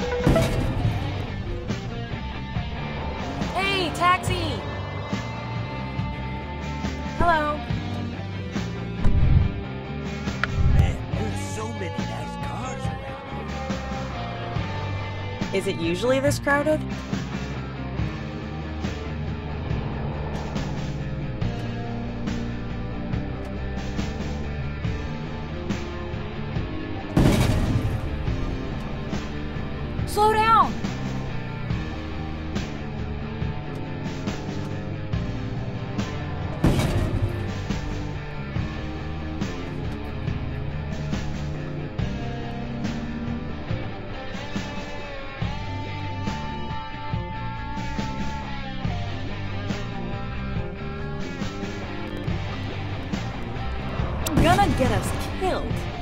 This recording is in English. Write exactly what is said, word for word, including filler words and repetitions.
Hey, taxi! Hello. Man, there's so many nice cars around Is it usually this crowded? Slow down! Gonna get us killed.